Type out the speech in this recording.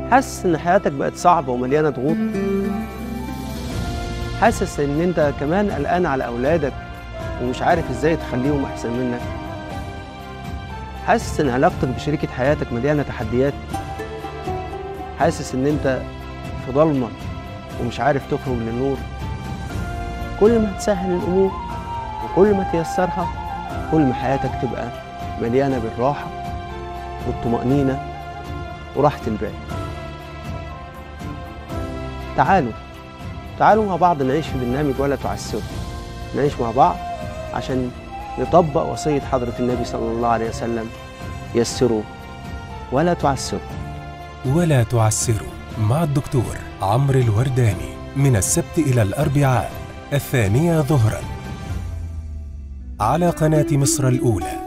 حاسس إن حياتك بقت صعبة ومليانة ضغوط؟ حاسس إن أنت كمان قلقان على أولادك ومش عارف إزاي تخليهم أحسن منك؟ حاسس إن علاقتك بشريكة حياتك مليانة تحديات؟ حاسس إن أنت في ضلمة ومش عارف تخرج للنور؟ كل ما تسهل الأمور وكل ما تيسرها، كل ما حياتك تبقى مليانة بالراحة والطمأنينة وراحة البال. تعالوا مع بعض نعيش في برنامج ولا تعسروا. نعيش مع بعض عشان نطبق وصية حضرة النبي صلى الله عليه وسلم: يسروا ولا تعسروا. ولا تعسروا مع الدكتور عمرو الورداني، من السبت إلى الأربعاء 2:00 ظهرا على قناة مصر الأولى.